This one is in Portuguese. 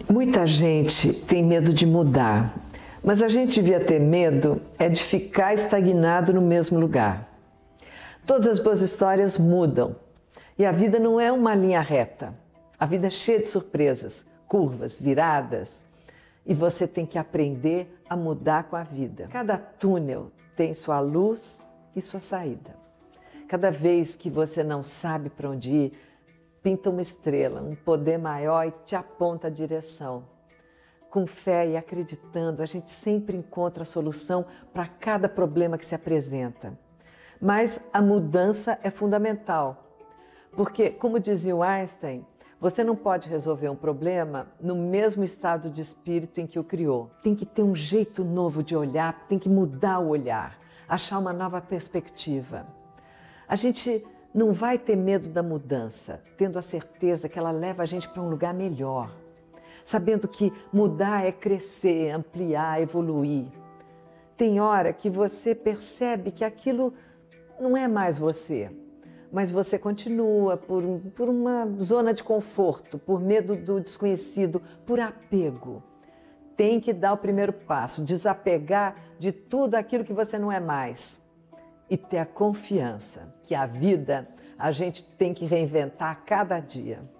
Muita gente tem medo de mudar, mas a gente devia ter medo de ficar estagnado no mesmo lugar. Todas as boas histórias mudam e a vida não é uma linha reta. A vida é cheia de surpresas, curvas, viradas e você tem que aprender a mudar com a vida. Cada túnel tem sua luz e sua saída. Cada vez que você não sabe para onde ir, pinta uma estrela, um poder maior e te aponta a direção. Com fé e acreditando, a gente sempre encontra a solução para cada problema que se apresenta. Mas a mudança é fundamental, porque, como dizia o Einstein, você não pode resolver um problema no mesmo estado de espírito em que o criou. Tem que ter um jeito novo de olhar, tem que mudar o olhar, achar uma nova perspectiva. A gente não vai ter medo da mudança, tendo a certeza que ela leva a gente para um lugar melhor, sabendo que mudar é crescer, ampliar, evoluir. Tem hora que você percebe que aquilo não é mais você, mas você continua por uma zona de conforto, por medo do desconhecido, por apego. Tem que dar o primeiro passo, desapegar de tudo aquilo que você não é mais e ter a confiança que a vida a gente tem que reinventar a cada dia.